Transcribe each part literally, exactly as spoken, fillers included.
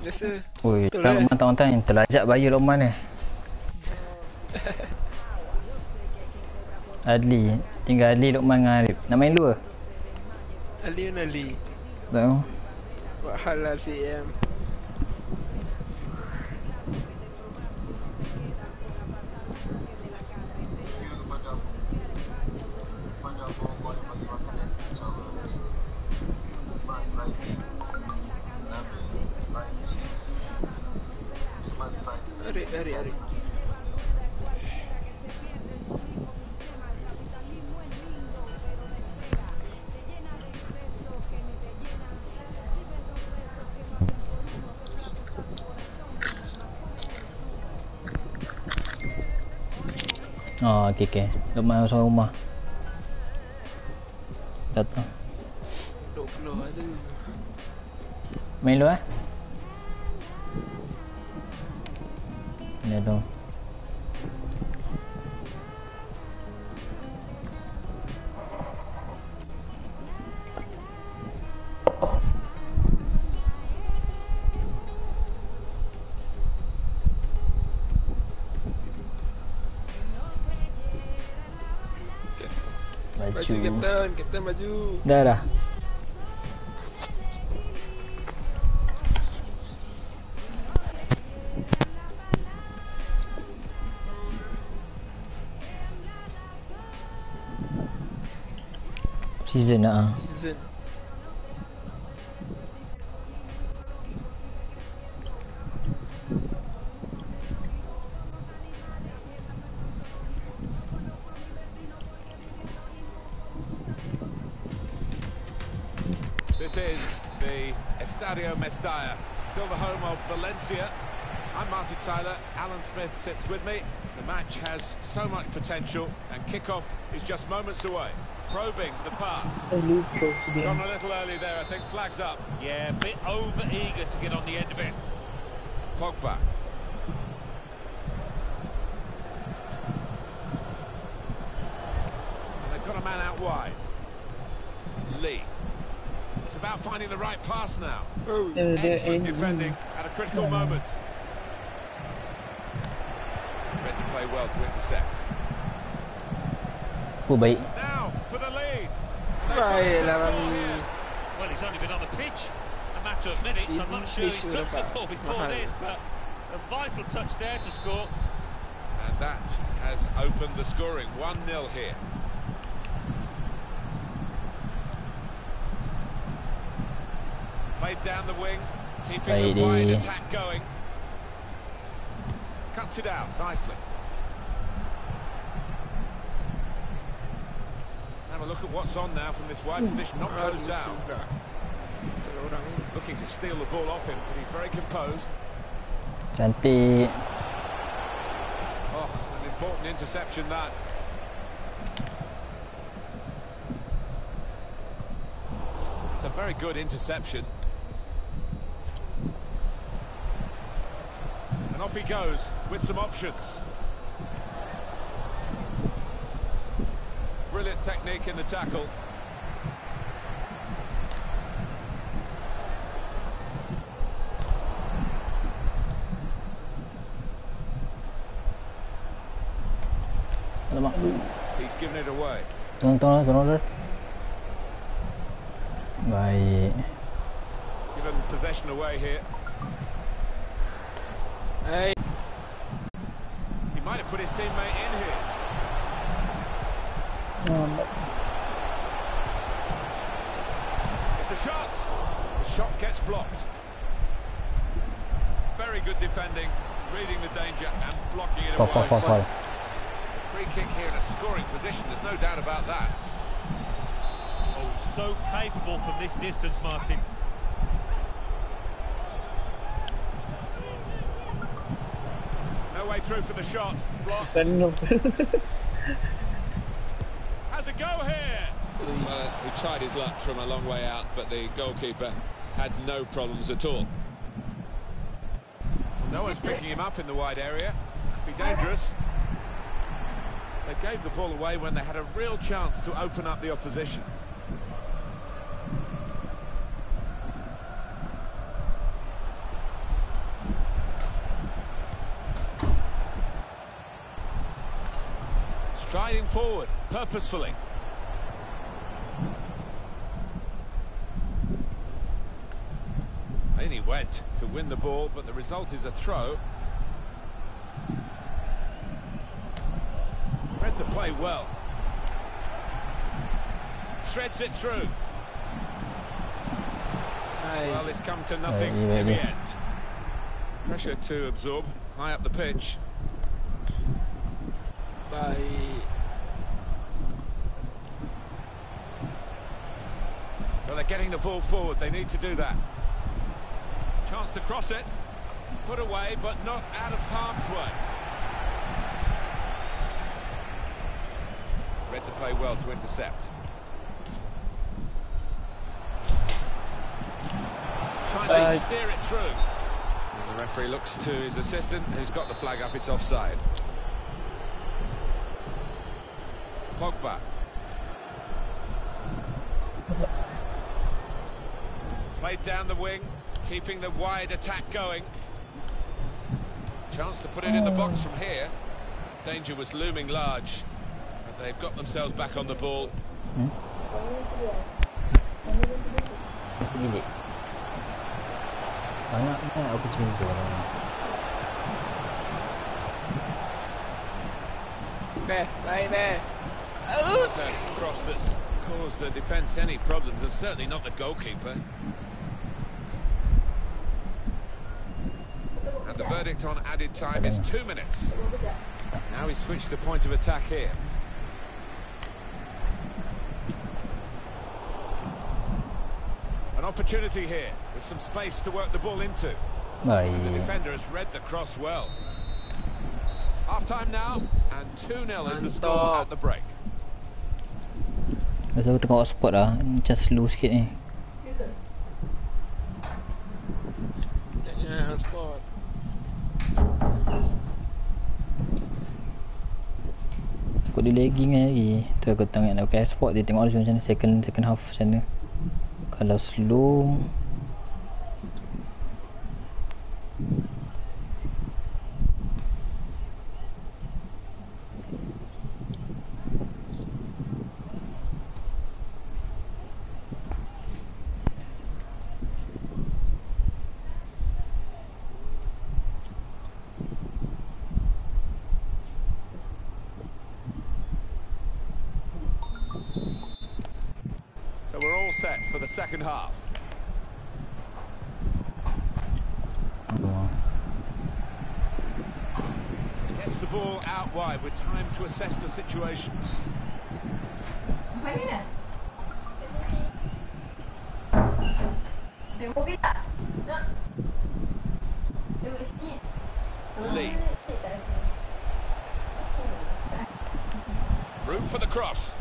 Biasa. Ui, tak Lokman tahu-tahu yang terlajak bayi Lokman ni. Adli, tinggal Adli, Lokman dengan Arif. Nak main dua? Ali dan Ali. Tak tahu. Buat hal lah C M. Arik, arik, arik. Oh, okey okey. Lokman masuk rumah. Datang. Duk keluar tu. Main dulu eh. Ni tu. Maju Kapten, Kapten maju. Dah dah. Season ah. Season. This is the Estadio Mestalla, still the home of Valencia. I'm Martin Tyler, Alan Smith sits with me. The match has so much potential and kick-off is just moments away. Probing the pass. Gone a little early there, I think. Flags up. Yeah, a bit over-eager to get on the end of it. Pogba. And they've got a man out wide. Lee. It's about finding the right pass now. Oh, excellent defending at a critical moment. Read the play well to intercept. Oh, baik. Now for the lead. baiklah Mami. Well, he's only been on the pitch a matter of minutes. I'm not sure he's touched the ball before this, but a vital touch there to score. And that has opened the scoring. one nil here. Played down the wing, keeping the wide attack going. Cuts it out nicely. Have a look at what's on now from this wide position, not closed down. Looking to steal the ball off him, but he's very composed. Cantik. Oh, an important interception that. It's a very good interception. And off he goes with some options. Brilliant technique in the tackle. Alamak. He's given it away. Tolong, tolong, tolong. Baik. Given possession away here. Hey. He might have put his teammate in here. Oh, It's a shot. The shot gets blocked. Very good defending, reading the danger and blocking it fall, away. fall, fall, fall. Free kick here in a scoring position, there's no doubt about that. Oh, so capable from this distance, Martin. No way through for the shot. Blocked. Has a go here. Well, he tried his luck from a long way out, but the goalkeeper had no problems at all. No one's picking him up in the wide area. This could be dangerous. They gave the ball away when they had a real chance to open up the opposition. Striding forward, purposefully. In he went to win the ball, but the result is a throw. Read the play well. Threads it through. Well, it's come to nothing in the end. Pressure to absorb, high up the pitch. Bye. Well, they're getting the ball forward, they need to do that. Chance to cross it. Put away, but not out of harm's way. Read the play well to intercept. Trying to Uh, steer it through. And the referee looks to his assistant, who's got the flag up. It's offside. Pogba. Played down the wing, keeping the wide attack going. Chance to put it in the box from here. Danger was looming large, but they've got themselves back on the ball. Hmm? Banyak banyak opportunity orang. There, right there. That cross that's caused the defence any problems, and certainly not the goalkeeper. And the verdict on added time is two minutes. Now he's switched the point of attack here. An opportunity here with some space to work the ball into. Baik. The defender has read the cross well. Half time now, and two nil is the score at the break. Masa aku tengok spot lah, macam slow sikit ni. Jangan spot. Takut dia lagging lagi. Tu aku tengok nak pakai spot, dia tengok macam mana second second half macam mana. Kalau slow So we're all set for the second half. Gets the ball out wide with time to assess the situation. Lee. Room for the cross.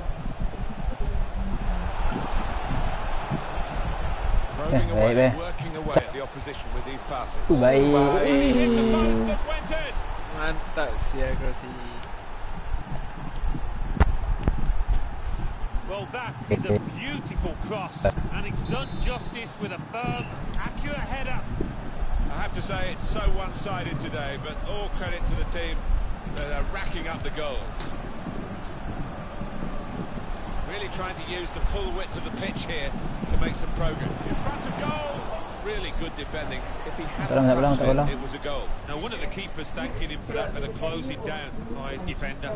Probing away, baik, baik. working away at the opposition with these passes. baik. He hit the post and went in. Mantap sia Grossi. Well, that is a beautiful cross, and it's done justice with a firm, accurate header. I have to say it's so one-sided today, but all credit to the team that are racking up the goals. Really trying to use the full width of the pitch here to make some progress. In front of goal, really good defending. If he hadn't touched it, it was a goal. Now, one of the keepers thanking him for that, for the closing down by his defender.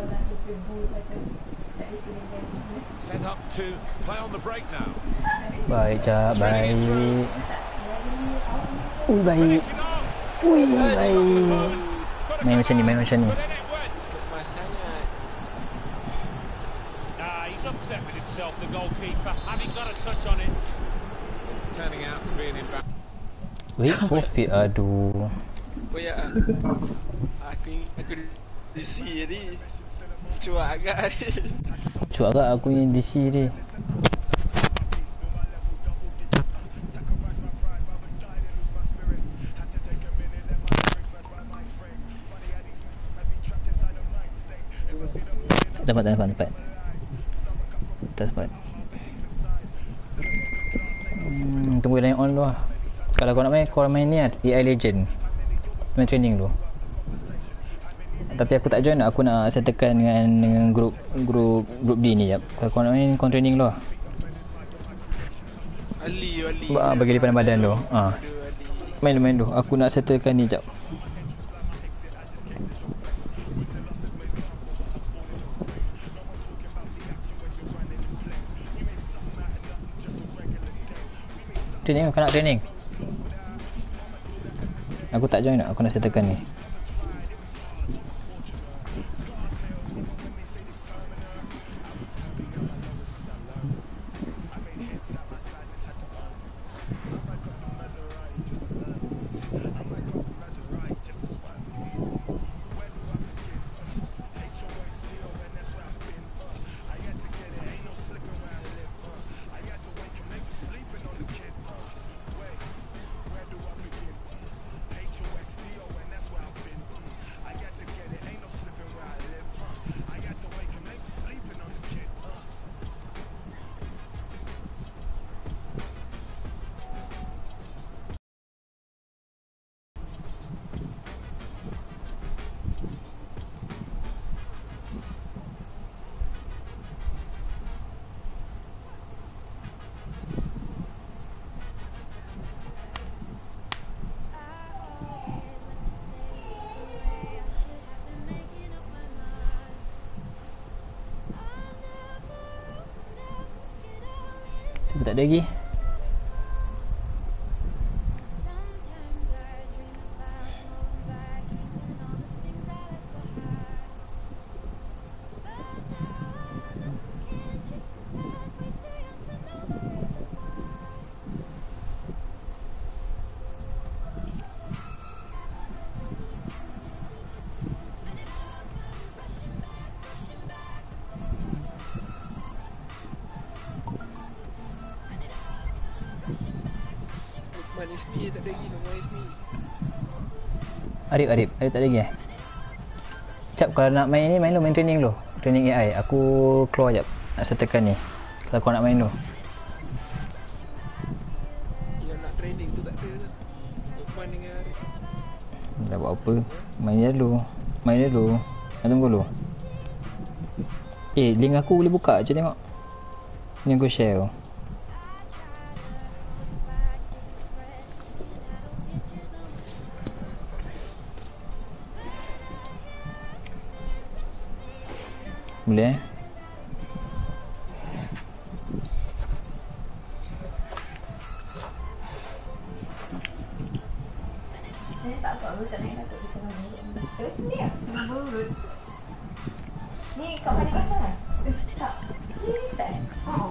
Set up to play on the break now. Baik, Cak. Baik. Ui, baik. Ui, baik. Main macam ni, main macam ni. Ah, he's upset with himself, the goalkeeper, having got a touch on it. It's turning out to be an embarrassment. Wait, forfeit. Aduh. Oh ya. Aku aku di sini tadi. Cuak agak ni. Cuak agak aku ni D C ni. Dapat, dapat, dapat. Tak dapat. Hmm, tunggu dia on dulu lah. Kalau kau nak main, kau main ni lah, A I Legend. Main training dulu. Tapi aku tak join lah. Aku nak settlekan dengan dengan grup grup grup D ni jap. Kalau kau nak main, kau training dulu lah. Ali, Ali. Ba, bagi lipat badan tu. Ha. Main main tu. Aku nak settlekan ni jap. Training, kau nak training? Aku tak join lah. Aku nak settlekan ni. Siapa tak ada lagi? Lukman Ismi tak ada lagi. Lukman Ismi. Arif, Arif. Arif tak ada lagi eh? Cap, kalau nak main ni, main lu, main training lu. Training A I. Aku keluar jap. Nak settlekan ni. Kalau kau nak main lu. Yang nak training tu tak ada tu. Lukman dengan Arif. Tak buat apa. Main je dulu. Main je dulu. Nak tunggu dulu. Eh, link aku boleh buka je tengok. Ni aku share tu. Boleh eh? Saya tak buat urut, tak nak nak kita mana. Terus ni lah, nak berurut. Ni kat mana pasal lah? Eh, tak. Ni start eh? Oh.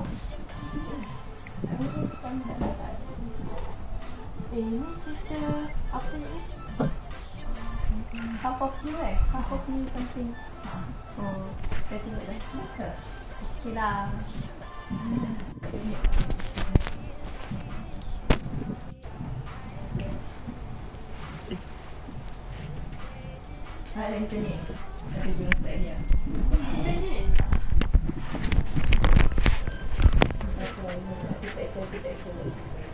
Eh, ni cerita apa ni? Half of you eh? Half of you something. Oh, dah tengok dah. Masa? Okey lah. Ada internet. Ada jenis saya. Internet. Aku tak tahu, aku tak tahu.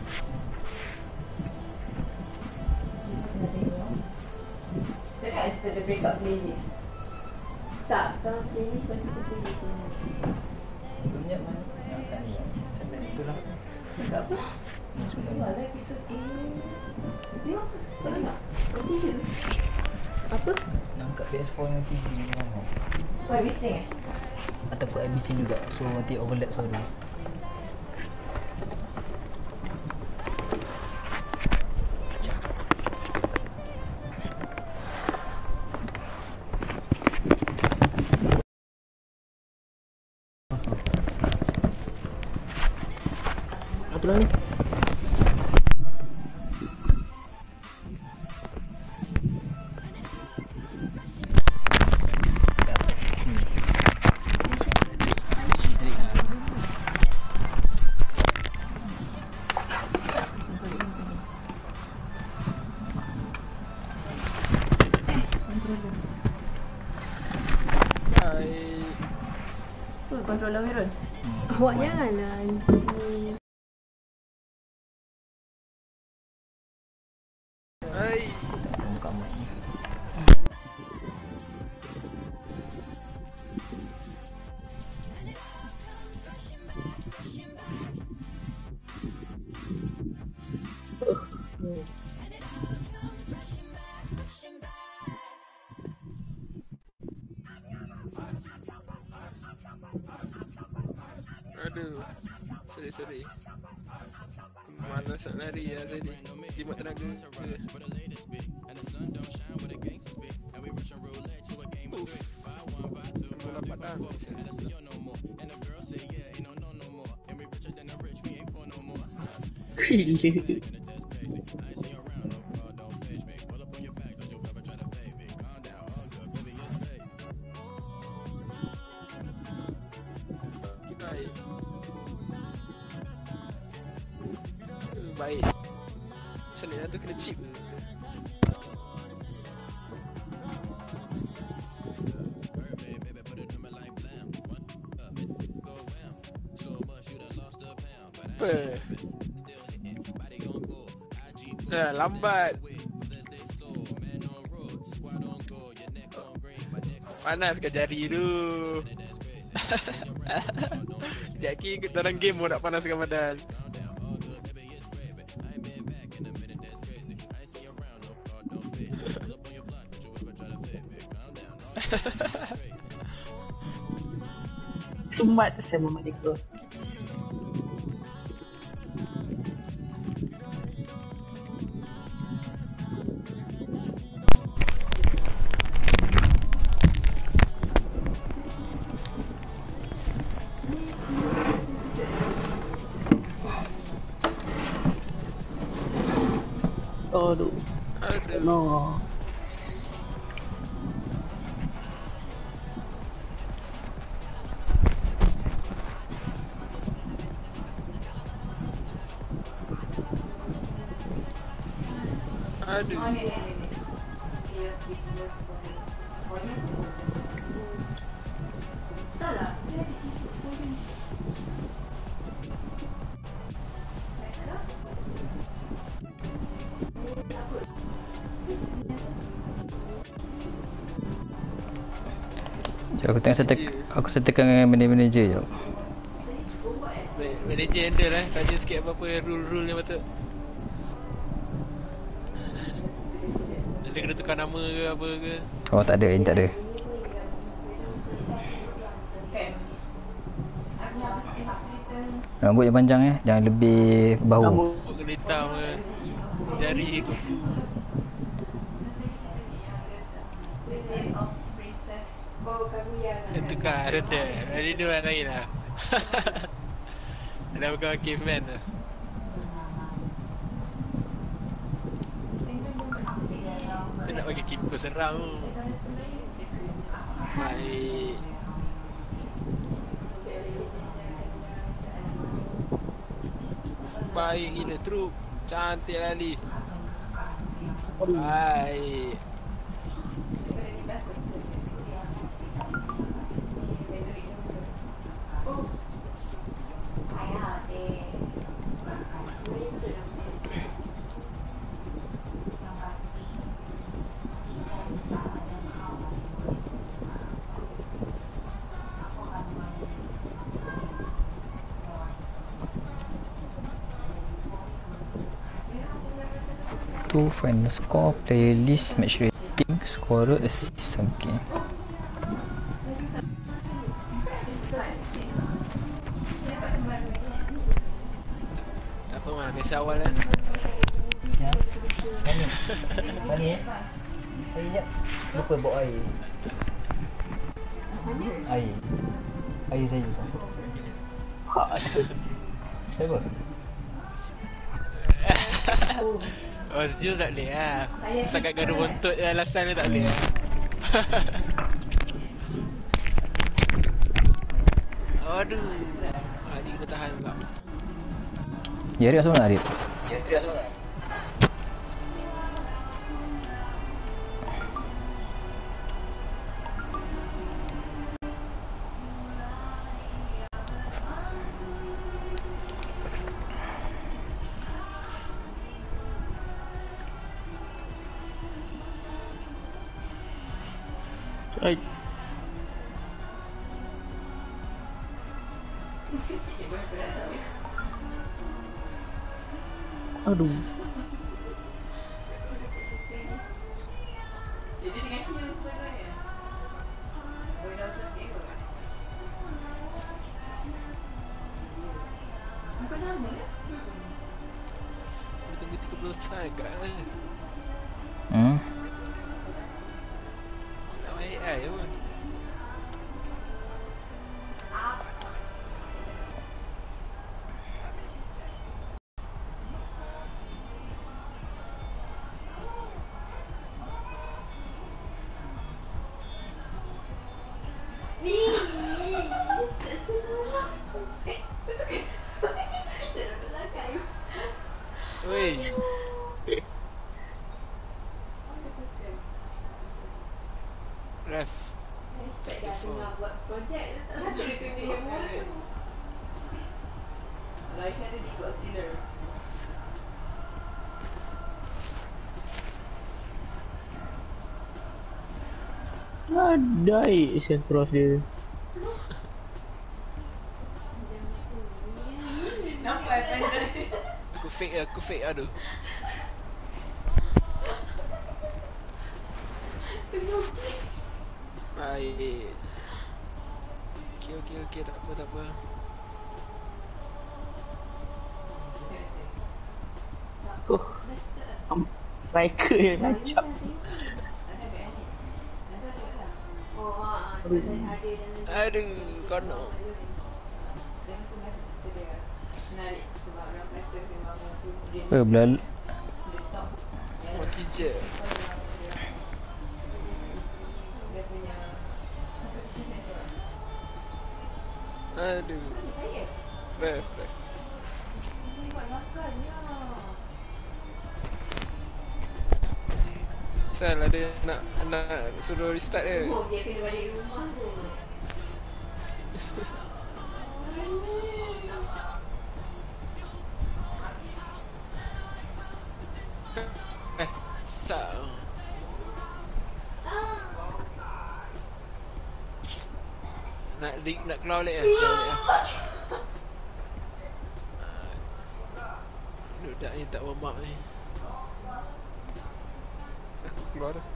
Nak tengok. Tengok kita ada backup playlist. Tak, kalau playlist pasti kita playlist ni. Banyak mana? Yang akan ni. Sampai itulah. Tak apa. Ni sudah. Ada episod ini. Tengok. Kau dengar? Kau tiga. Apa? Angkat P S four dengan T V ni mana? Kau habis eh? Ataupun I B C juga. So nanti overlap suara. Atulah ni. Tu controller Mirun. Awak janganlah. Hai. Buka mic ni. Aduh. Sorry-sorry. Malas nak lari lah tadi. Jimat tenaga. Uff. Belum dapat dah. Baik. Baik. Macam mana tu kena chip ke? Apa? Dah lambat. Panas ke jari tu? Sekejap lagi dalam game pun nak panaskan badan. Sumat saya Muhammad Iqbal. Aduh. Aduh. No. Aduh. Oh, ni, ni, ni, ni. Dia business for ni. Tak lah. Dia ada sisi for ni. Next lah. Jom aku tengok setek, aku setekan dengan manager je. Manager handle lah. Tanya sikit apa-apa rule-rule yang patut. Nanti kena tukar nama ke apa ke? Oh tak ada, ini tak ada. Rambut yang panjang eh, jangan lebih bahu. Rambut kena hitam ke? Jari ke? Dia tukar, dia tu. Hari ni orang lain lah. Dah bukan caveman lah. Dia nak bagi keeper serang tu. Baik. Baik gila truk. Cantik lali. Baik. To find the score, playlist, match rating, scorer, assist. Okay. Apa mah biasa awal lah. Ya. Mani. Mani eh. Air jap. Lupa bawa air. Air. Air saya tu. Siapa? Oh sejuk tak boleh lah. Setakat gaduh bontot je alasan dia tak boleh lah. Aduh. Ah, ni kena tahan pula. Ya Arif asal mana Arif? Ya, Arif asal mana? Ay. Aduh. agak kan. Hmm. Nak main A I pun. Weh. Ref. Respect dah tengah buat projek tu tak satu dia kena yang mana tu. Kalau Aisyah ada di concealer. Adai saya cross dia. Nampak pandai. Aku fake lah, aku fake lah tu. Baik. Okey, okey, okey. Tak apa, tak apa. Oh, am- striker yang macam. Oh, ah, sebab saya hadir dan Aduh, kono. menarik sebab orang kata memang tu dia Eh, belal... dia top Makin je. dia punya Aduh. saya Ref, ref. ni buat makannya. Salah dia nak nak suruh restart dia. Oh, dia kena balik rumah tu. Eh, sak. Nak di, nak keluar balik lah, keluar balik lah. Budak ni tak warm up ni. Aku keluar dah.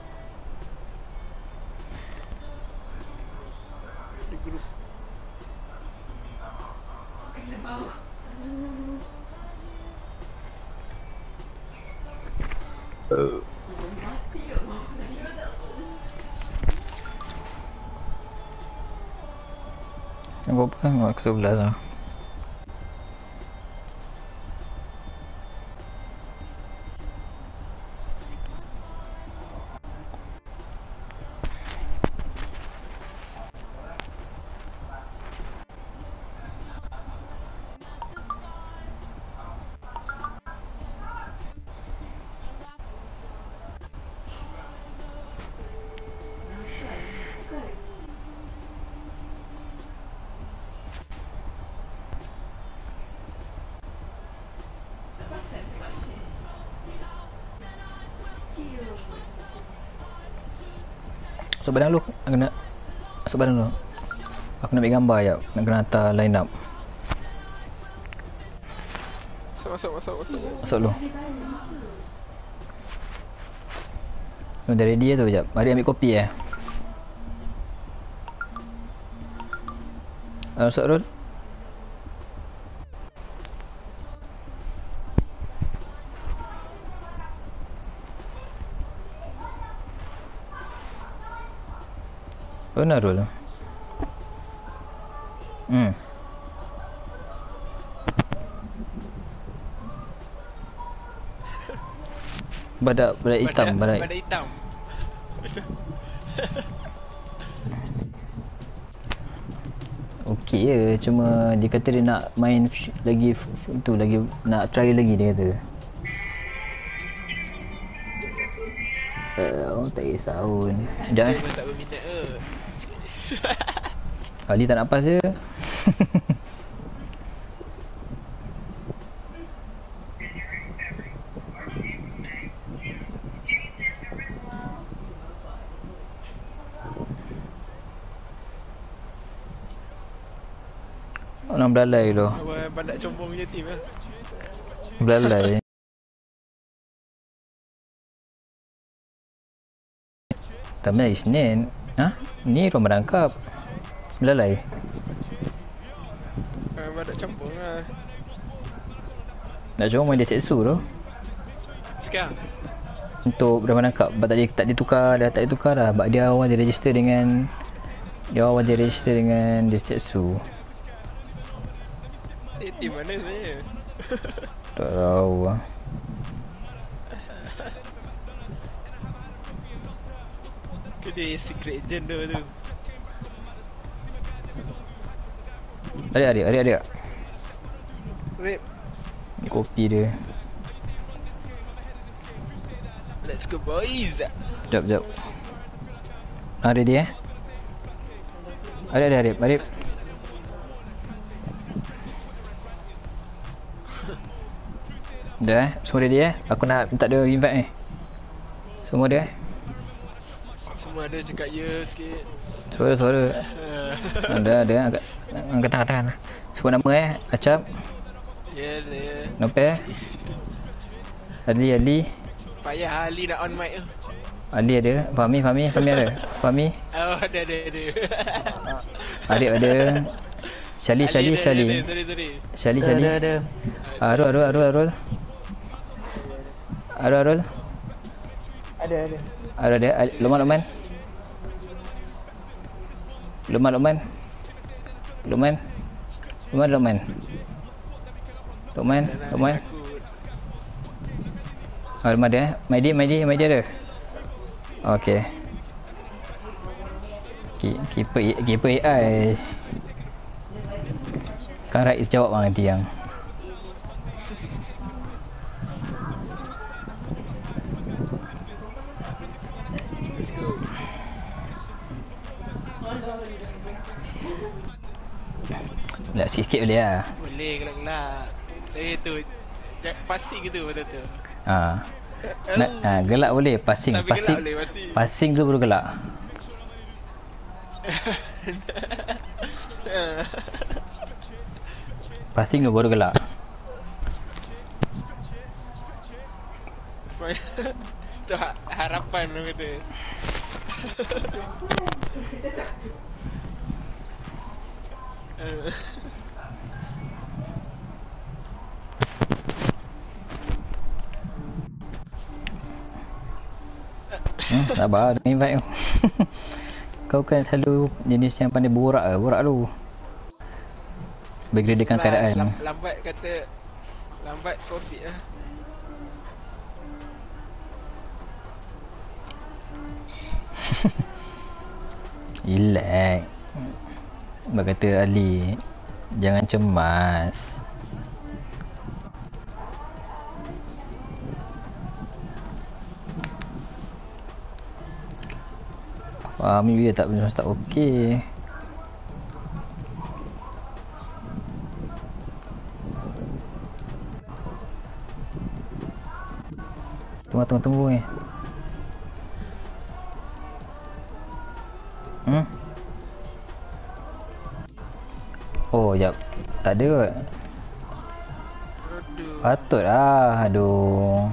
Di grup. Kena bau. Uh, Mati ya Allah. Dia tak tahu. Nampak apa? Nampak ke sebelas lah. Masuk badan lu. Aku nak masuk badan lu. Aku nak ambil gambar jap. Nak kena hantar line up. Masuk, masuk, masuk, masuk. Masuk lu. Lu dah ready tu jap. Mari ambil kopi eh. Ah, masuk Rul. Benar Rul. Hmm. Badak, badak hitam, badak. Badak hitam. Okey je, cuma dia kata dia nak main f- lagi f- f- tu lagi nak try lagi dia kata. Eh, uh, tak kisah pun. Sekejap Dia eh. pun tak berminat ke. Ali tak nak pas je. Orang belalai tu. Abang badak combong punya team lah. Belalai. Tapi hari Isnin. Ha? Ni Ramadhan Cup. Belalai. Ah, badak combong lah. Nak cuma main dia seksu tu. sekarang? Untuk Ramadhan Cup. Sebab tak dia tak ditukar dah, tak ditukar dah. Sebab dia awal dia register dengan dia awal dia register dengan Desetsu. Eh, tim mana sebenarnya? Tak tahu lah. Ke dia secret agent tu tu. Adik adik adik adik. Rip, Kopi dia. let's go boys. Jap jap. Ada dia eh? Ada ada Arif, Arif. Dah eh? Semua ready eh? Aku nak minta dia invite ni. Semua dia eh? Semua ada cakap ya sikit. Suara suara. Ada ada angkat angkat tangan tangan. Semua nama eh? Acap. Ya, ya. Nopel. Ali Ali. Payah Ali nak on mic tu. Ali ada. Fahmi Fahmi Fahmi ada. Fahmi. Oh, ada ada ada. Arif ada. Shali Shali Shali. Sorry sorry. Shali Shali. Ada ada. Arul Arul Arul Arul. Arul Arul. Ada ada. Arul ada. Luman Luman. Luman Luman. Luman. Luman Luman. Luman Luman. Oh, Luman ada eh? Maidi Maidi Maidi ada. Okey. Keeper keeper A I. Kan Rais jawab bang nanti yang. Let's go. Gelak sikit-sikit boleh lah. Boleh gelak-gelak. Eh tu. Passing gitu betul tu. Ha. Nak, ha, gelak boleh, passing. Tapi Passing. gelak boleh, passing. Passing tu baru gelak. Passing tu baru gelak. Tu ha- harapan orang kata. Hmm, sabar, ada invite tu. Kau kan selalu jenis yang pandai borak ke? Borak tu. Bergedekan keadaan. Lam- Lambat kata lambat forfeit lah. Relax. Sebab kata Ali, jangan cemas. Fahmi dia tak benar tak okey. Tunggu tunggu tunggu ni. Hmm? Oh, jap. Tak ada kot. Aduh. Patut lah. Aduh.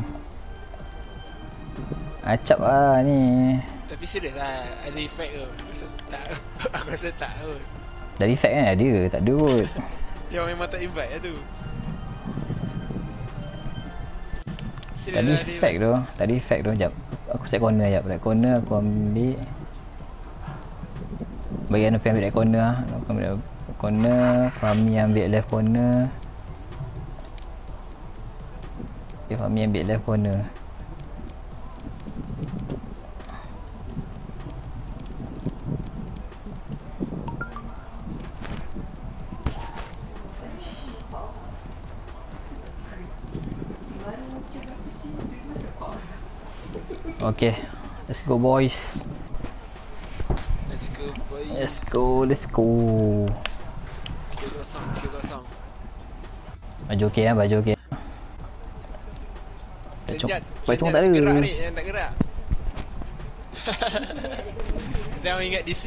Acap lah ni. Tapi serius lah, ada efek tu. Aku rasa tak. Aku rasa tak kot. Dari fact kan ada. Tak ada kot. Yang memang tak invite lah tu. Serius Tadi lah, dia- fact tu. Tadi fact tu. Jap. Aku set corner jap. Set corner aku ambil. Bagi Anu ambil right corner lah. Aku ambil right corner. Fahmi ambil left corner. Okay, Fahmi ambil left corner. Okay, let's go boys. Let's go boy. Let's go, let's go. Tiga kosong, tiga kosong. Baju okey lah, baju okey. Sejat, Baju sejat tak ada. gerak ni, yang tak gerak. Jangan ingat D C.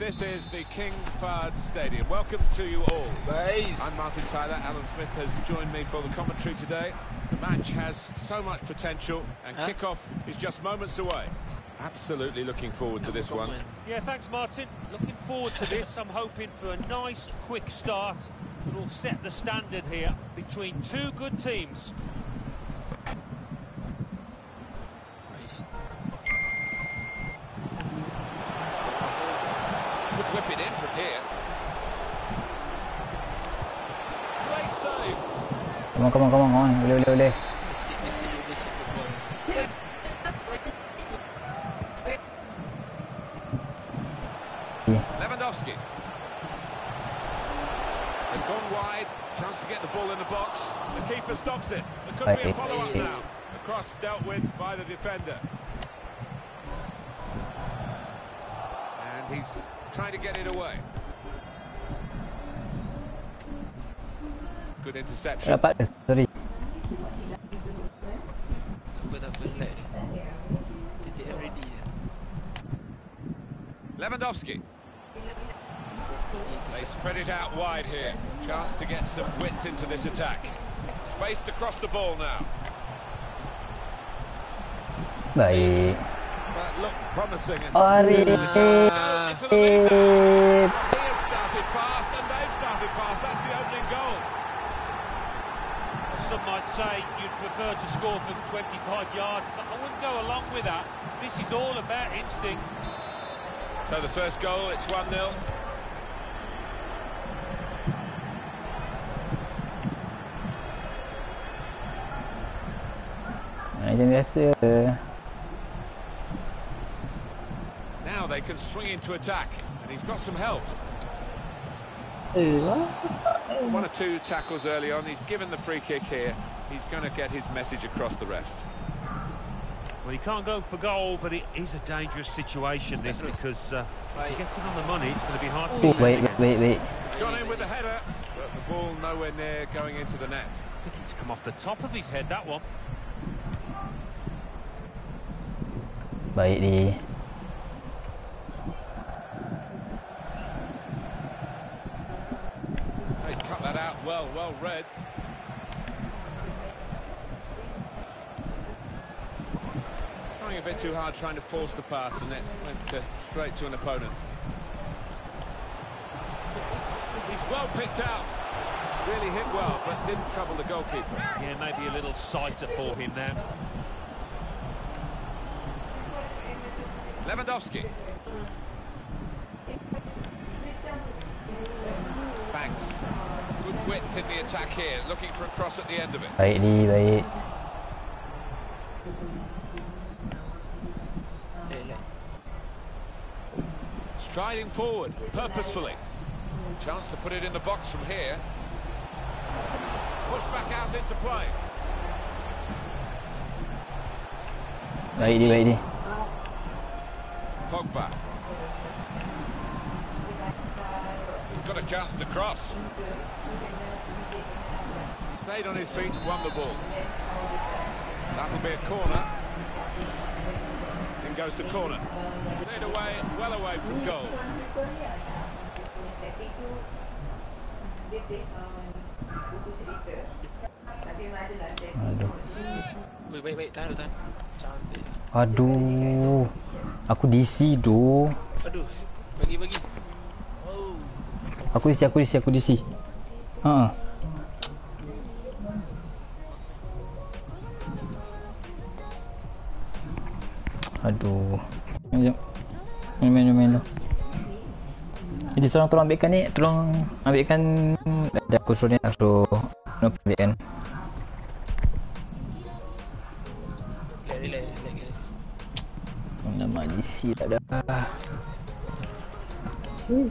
this is the King Fahd Stadium. Welcome to you all. Guys. I'm Martin Tyler. Alan Smith has joined me for the commentary today. The match has so much potential, and Huh? kick-off is just moments away. Absolutely looking forward to this one. Yeah, thanks, Martin. Looking forward to this. I'm hoping for a nice, quick start that will set the standard here between two good teams. Could whip it in from here. Great save. Come on, come on, come on, come on. Boleh, boleh, boleh. Basic, basic, basic football. Lewandowski. They've gone wide. Chance to get the ball in the box. The keeper stops it. There could be a follow-up now. The cross dealt with by the defender. And he's trying to get it away. Good interception. Dapat ke? Sorry. Tak apa, tak apa, relax. J J M ready je. Lewandowski. They spread it out wide here. Chance to get some width into this attack. Spaced across the ball now. Baik. But look promising. And Ori. into the lead now. Eh. He has started fast and they've started fast. That's the opening goal. Some might say you'd prefer to score from twenty-five yards, but I wouldn't go along with that. This is all about instinct. So the first goal, it's one nil. Macam biasa. Now they can swing into attack, and he's got some help. One or two tackles early on. He's given the free kick here. He's going to get his message across the ref. Well, he can't go for goal, but it is a dangerous situation, this, because uh, if he gets it on the money, it's going to be hard to Oh, defend wait, against. wait, wait. He's gone in with the header, but the ball nowhere near going into the net. I think it's come off the top of his head, that one. Baik ni. He's cut that out well, well read. Trying a bit too hard, trying to force the pass, and it went uh, straight to an opponent. He's well picked out. Really hit well, but didn't trouble the goalkeeper. Yeah, maybe a little sighter for him there. Lewandowski. Banks. Good width in the attack here, looking for a cross at the end of it. Baik ni, baik. Striding forward, purposefully. Chance to put it in the box from here. Push back out into play. Baik ni, baik ni. Pogba. He's got a chance to cross. Stayed on his feet, won the ball. That'll be a corner. In goes the corner. Cleared away, well away from goal. Aduh. Wait, wait, wait, tahan, tahan. Cantik. Aduh. Aku D C tu. Aduh, bagi, bagi. Oh. Aku D C, aku D C, aku D C. Ha. Aduh. Sekejap. Main, main, main tu. Jadi tolong, tolong ambilkan ni. Tolong ambilkan. Dah aku suruh ni, aku suruh. Nak ambilkan. Okay, relax, relax guys. Nama D C tak ada. Hmm.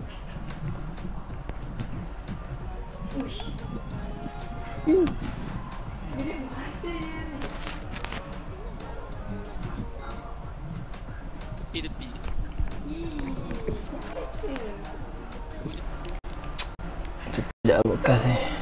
Hmm. Bila masa dia ni. Tepi-tepi. Sekejap bekas ni.